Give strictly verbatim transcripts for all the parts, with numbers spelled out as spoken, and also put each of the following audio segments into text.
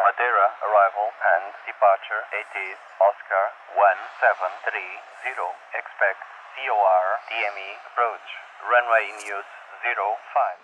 Madeira arrival and departure. It is Oscar one seven three zero. Expect C O R D M E approach. Runway in use zero five.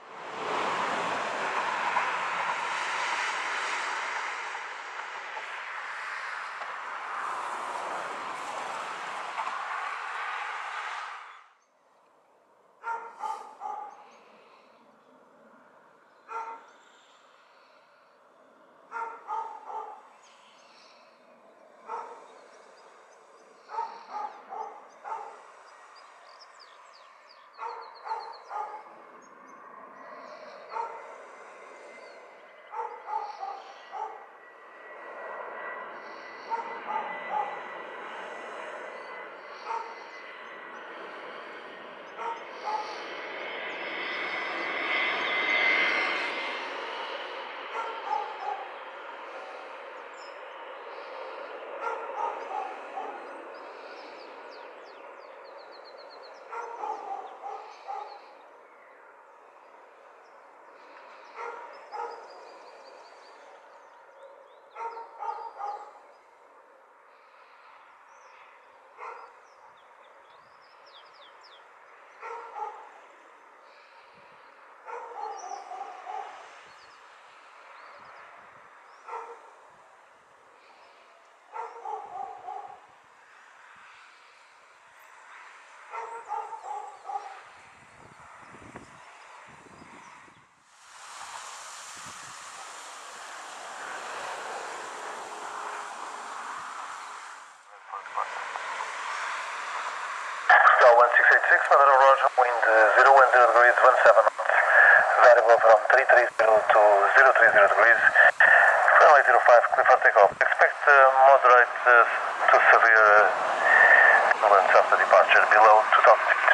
one six eight six, Madeira Roger, wind zero one zero degrees, one seven knots, variable from three three zero to zero three zero degrees, runway zero five, clear for takeoff. Expect uh, moderate uh, to severe uh, turbulence after departure, below two thousand feet.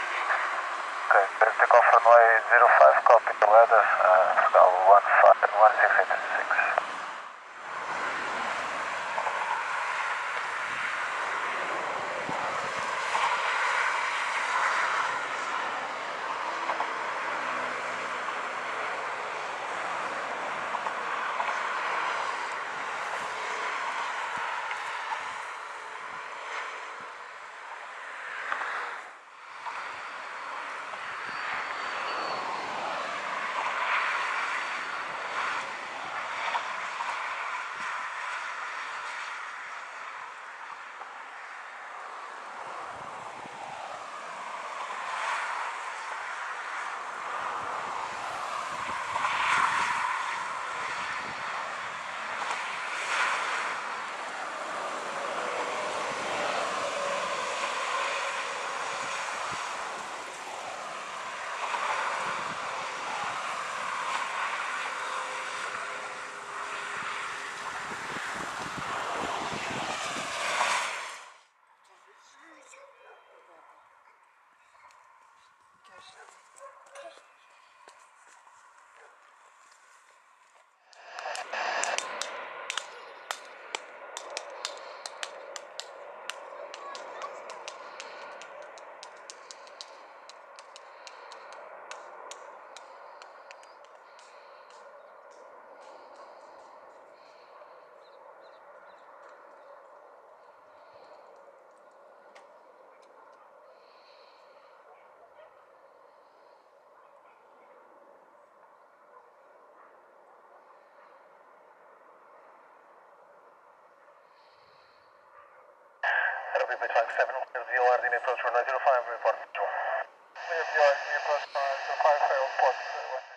Okay, let's take off runway zero five, copy the weather, uh, one five, one six eight six. That'll be between seven, clear V O R, the approach runway zero five, report. Clear V O R, the approach runway zero five, fail, port.